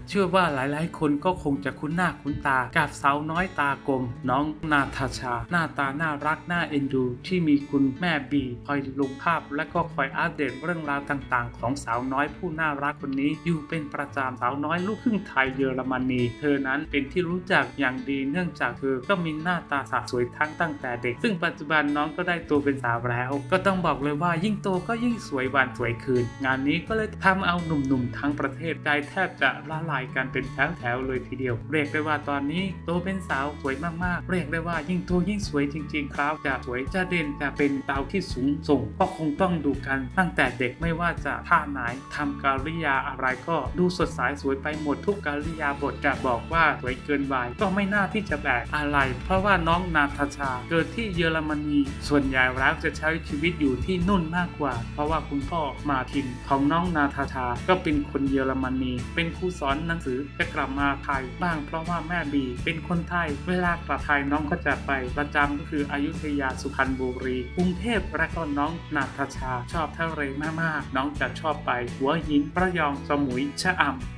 เชื่อว่าหลายๆคนก็คงจะคุ้นหน้าคุ้นตากับสาวน้อยตากลมน้องนาตาชาหน้าตาน่ารักน่าเอ็นดูที่มีคุณแม่บีคอยลงภาพและก็คอยอัปเดตเรื่องราวต่างๆของสาวน้อยผู้น่ารักคนนี้อยู่เป็นประจำสาวน้อยลูกครึ่งไทยเยอรมนีเธอนั้นเป็นที่รู้จักอย่างดีเนื่องจากเธอก็มีหน้าตาสะสวยตั้งแต่เด็กซึ่งปัจจุบันน้องก็ได้โตเป็นสาวแล้วก็ต้องบอกเลยว่ายิ่งโตก็ยิ่งสวยวันสวยคืนงานนี้ก็เลยทำเอาหนุ่มๆทั้งประเทศใจแทบจะละลายกันเป็นแถวเลยทีเดียวเรียกได้ว่าตอนนี้โตเป็นสาวสวยมากๆเรียกได้ว่ายิ่งโตยิ่งสวยจริงๆครับจะสวยจะเด่นจะเป็นดาวที่สูงส่งก็คงต้องดูกันตั้งแต่เด็กไม่ว่าจะท่าไหนทำกริยาอะไรก็ดูสดใสสวยไปหมดทุกกริยาบทจะบอกว่าสวยเกินวัยก็ไม่น่าที่จะแปลกอะไรเพราะว่าน้องนาตาชาเกิดที่เยอรมนีส่วนใหญ่แล้วจะใช้ชีวิตอยู่ที่นู่นมากกว่าเพราะว่าคุณพ่อมาทินของน้องนาตาชาก็เป็นคนเยอรมนีเป็นครูสอนหนังสือจะกลับมาไทยบ้างเพราะว่าแม่บีเป็นคนไทยเวลากลับไทยน้องก็จะไปประจำก็คืออยุธยาสุพรรณบุรีกรุงเทพและก็น้องนาตาชาชอบทะเลมากๆน้องจะชอบไปหัวหินระยองสมุยชะอำ